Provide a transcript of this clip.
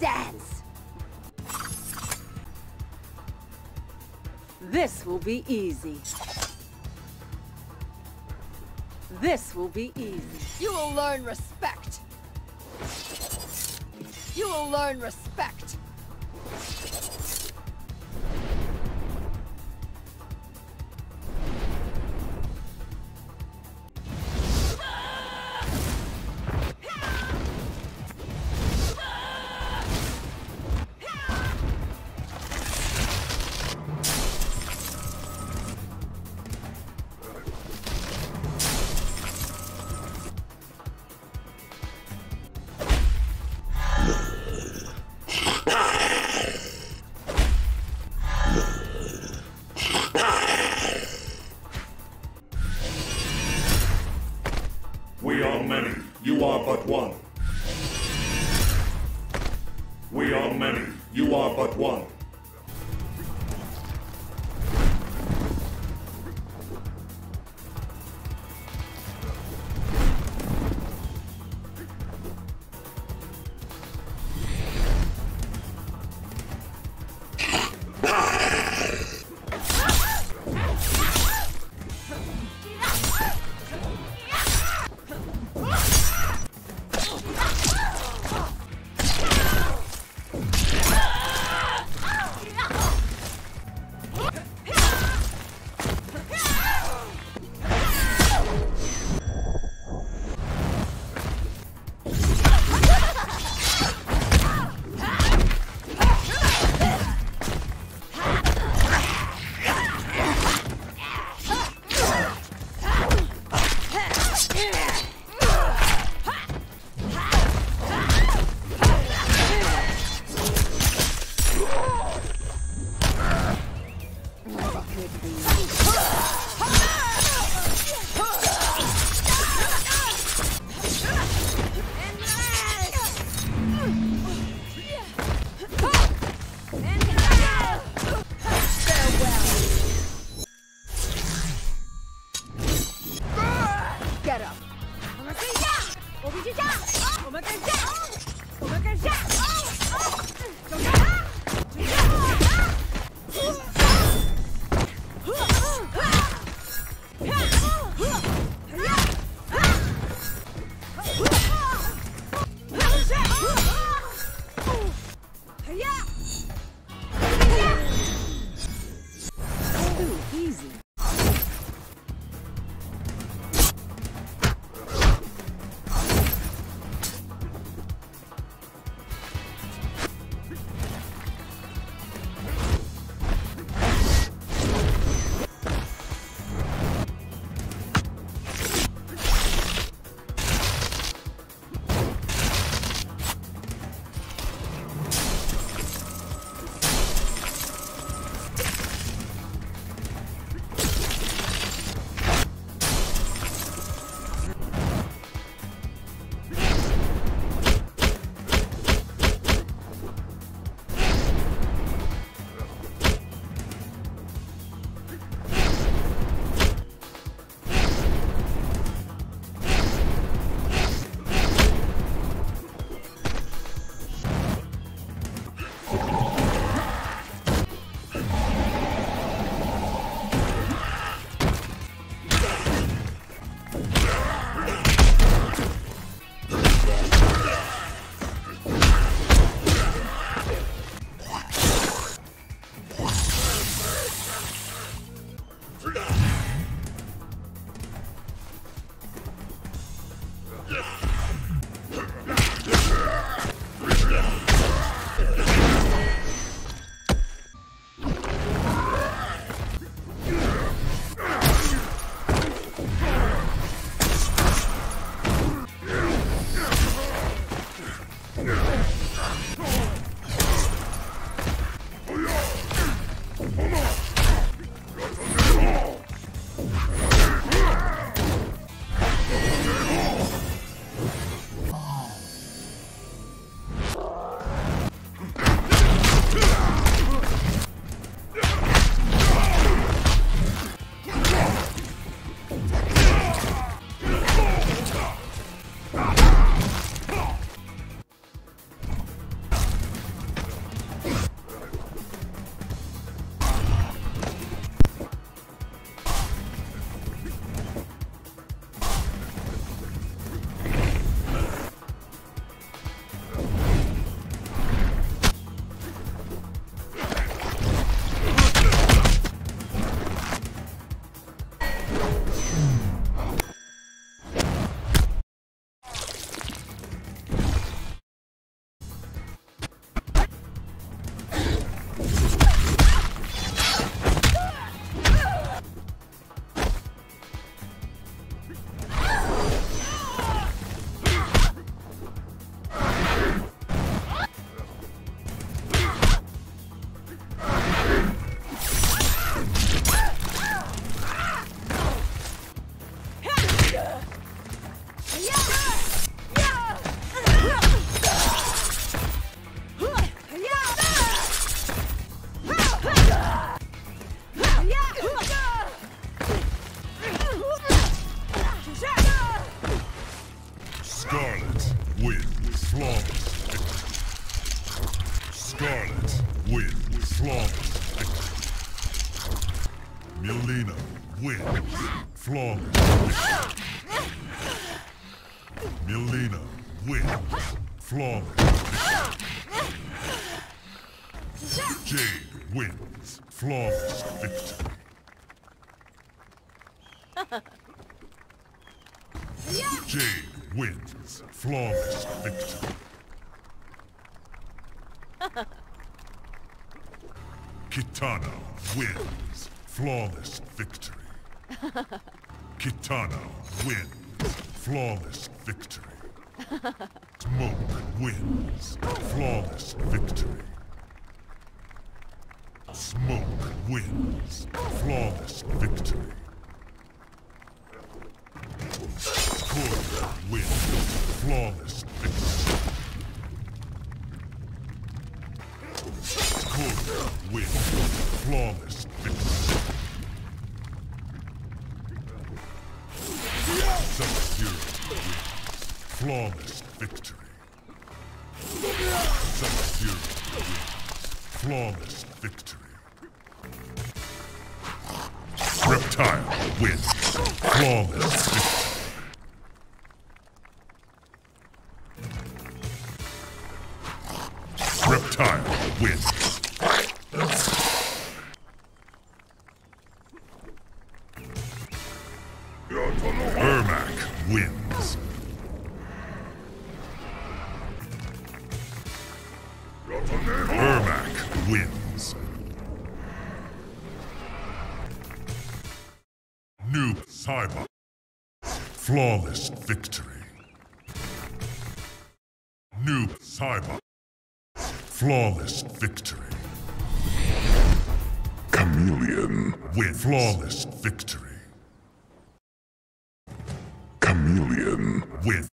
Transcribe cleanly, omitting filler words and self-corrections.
dance! This will be easy. This will be easy. You will learn respect. You will learn respect. We are many, you are but one. We are many, you are but one. Get up. 我们更下，我们去下，我们更下，我们更下，走上他，去下。 Too easy. Scarlet wins flawless victory. Melina wins flawless victory. Melina wins flawless victory. Jade wins flawless victory. Jade wins flawless victory. Kitana wins flawless victory. Kitana wins flawless victory. Smoke wins flawless victory. Smoke wins flawless victory. Korra wins flawless victory. Korra wins flawless victory. Sub-Zero wins flawless victory. Sub-Zero wins flawless victory. Reptile wins flawless victory. Reptile wins. Ermac wins. Ermac wins. Noob Saibot. Flawless victory. Noob Saibot. Flawless victory. Chameleon win. Flawless victory. Chameleon win.